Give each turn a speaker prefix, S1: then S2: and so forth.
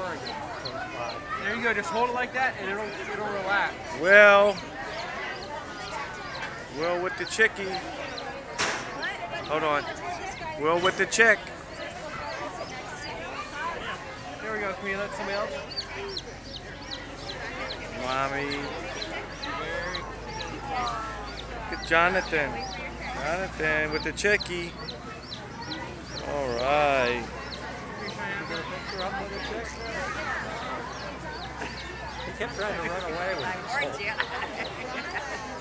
S1: There you go. Just hold it like that, and it'll relax.
S2: Well, with the chickie. Hold on. Well, with the chick.
S1: There we go. Can we let somebody else?
S2: Mommy. Look at Jonathan. Jonathan with the chickie. All right.
S3: He kept trying to run away with it.